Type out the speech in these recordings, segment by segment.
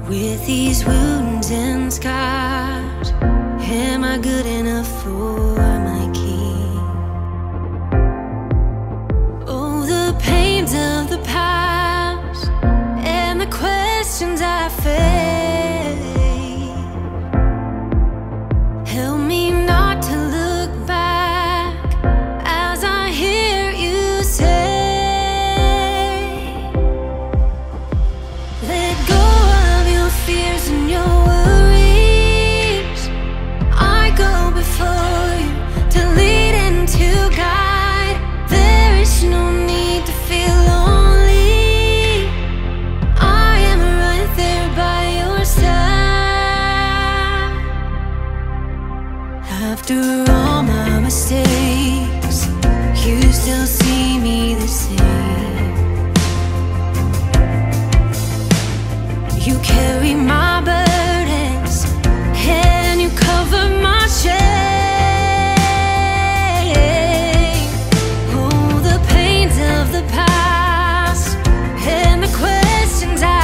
With these wounds and scars, am I good enough for my king? Oh, the pains of the past and the questions I face, help me not to look back as I hear you say, let go of your fears and your worries. I go before you to lead and to guide. There is no need to feel lonely. I am right there by your side. After all my mistakes, you still see me the same. You carry my burdens and you cover my shame. Oh, the pains of the past and the questions I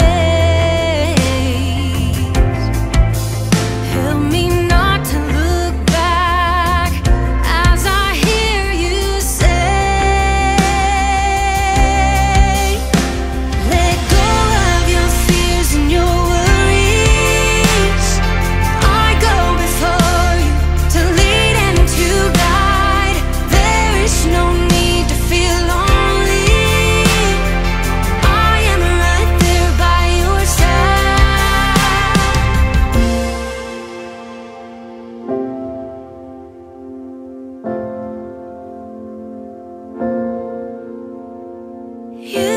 face, help me not to look back as I hear you say, let go of your fears and your worries. I go before you to lead and to guide. There is no need to feel lonely. I am right there by your side. You